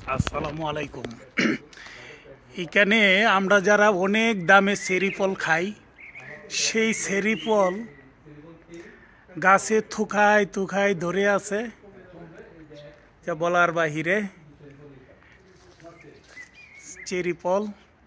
আসসালামু আলাইকুম। এখানে আমরা যারা অনেক দামে চেরি ফল খাই, সেই চেরি ফল গাছে থুকায় থুকায় ধরে আছে, যা বলার বাহিরে। চেরি ফল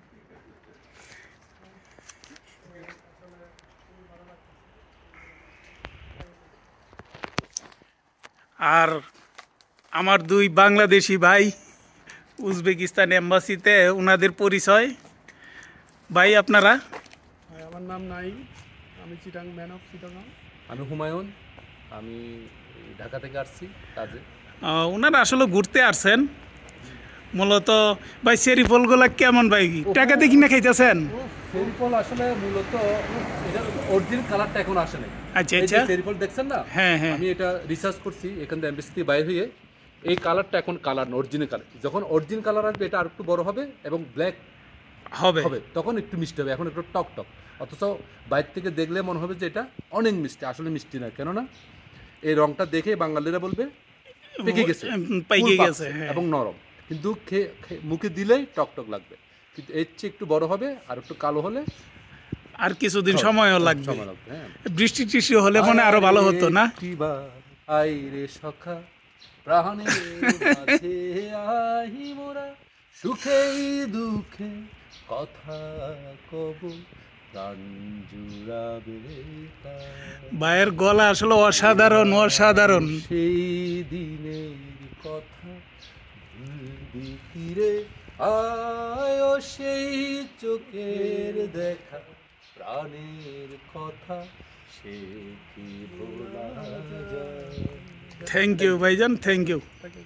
আর আমার দুই বাংলাদেশি ভাই উজবেকিস্তান এম্বাসিতে, ওনাদের পরিচয়। ভাই আপনারা? আমার নাম নাইম, আমি চিটাং ম্যান অফ চিটাং। আমি হুমায়ুন, আমি ঢাকা থেকে আসছি কাজে। ওনারা আসলে ঘুরতে আসছেন মূলত। ভাই চেরি ফলগুলা কেমন ভাই, টাকাতে কিনে খাইতেছেন? চেরি ফল আসলে মূলত এটার অরিজিনাল কালারটা এখন আসে নাই। আচ্ছা আচ্ছা, চেরি ফল দেখছেন না? হ্যাঁ হ্যাঁ, আমি এটা রিসার্চ করছি এখান থেকে এমবিসি থেকে বাইরে হয়ে। এই কালারটা এখন কালার অরিজিনাল কালার। যখন অরিজিনাল কালার আসবে এটা আর একটু বড় হবে এবং ব্ল্যাক হবে হবে, তখন একটু মিষ্টি হবে। এখন একটু টক টক, অথচ বাইরে থেকে দেখলে মনে হবে যে এটা অনেক মিষ্টি, আসলে মিষ্টি না। কেননা এই রংটা দেখে বাঙালিরা বলবে পেকে গেছে, পাইকে গেছে, হ্যাঁ। এবং নরম, কিন্তু মুখে দিলেই টক টক লাগবে। কিন্তু এর চেয়ে একটু বড় হবে আর একটু কালো হলে আর কিছুদিন সময়ও লাগবে। হ্যাঁ, বৃষ্টি টিষ্টি হলে মনে আরো ভালো হতো না? আই রে সখা প্রাণে মাঝে আহি মোরা, সুখে দুঃখে কথা কব, প্রাণ জুড়াবে ভাইয়ের গলা আসলে অসাধারণ অসাধারণ। সেই দিনের কথা ভুলবি কি রে, আয় সেই চোখের দেখা, প্রাণের কথা সে কি ভোলা যায়। থ্যাংক ইউ ভাইজান, থ্যাংক ইউ।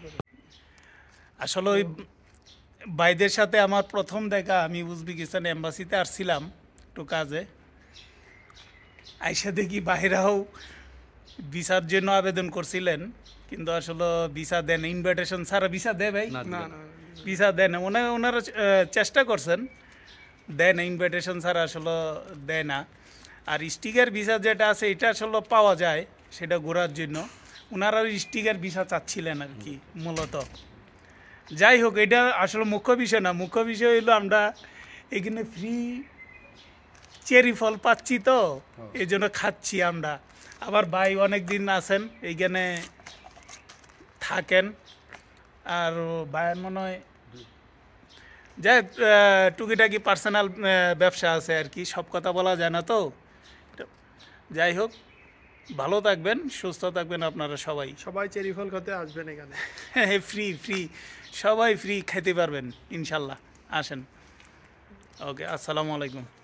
আসলে ওই ভাইদের সাথে আমার প্রথম দেখা, আমি উজবেকিস্তান এম্বাসিতে আসছিলাম একটু কাজে। আইসা দেখি বাইরেও ভিসার জন্য আবেদন করছিলেন, কিন্তু আসলে ভিসা দেন, ইনভাইটেশন ছাড়া ভিসা দেয় ভাই? না না, ভিসা দেয় না। ওনারা চেষ্টা করছেন, দেয় না, ইনভাইটেশন ছাড়া আসলে দেয় না। আর স্টিকার ভিসা যেটা আছে এটা আসলে পাওয়া যায়, সেটা ঘোরার জন্য। ওনারা স্টিকার ভিসা চাচ্ছিলেন আর কি মূলত। যাই হোক, এটা আসলে মুখ্য বিষয় না। মুখ্য বিষয় হইলো আমরা এখানে ফ্রি চেরি ফল পাচ্ছি, তো এই জন্য খাচ্ছি আমরা। আবার ভাই অনেক দিন আছেন এইখানে থাকেন, আর ভাইয়ের মনে হয় যাই টুকিটাকি পার্সোনাল ব্যবসা আছে আর কি, সব কথা বলা যায় না তো। যাই হোক, ভালো থাকবেন, সুস্থ থাকবেন আপনারা সবাই। সবাই চেরি ফল খেতে আসবেন এখানে। হ্যাঁ, ফ্রি ফ্রি, সবাই ফ্রি খেতে পারবেন ইনশাল্লাহ। আসেন। ওকে, আসসালামু আলাইকুম।